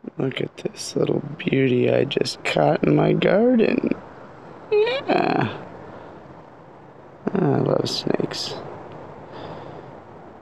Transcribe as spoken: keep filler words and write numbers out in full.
Look at this little beauty I just caught in my garden. Yeah. I love snakes.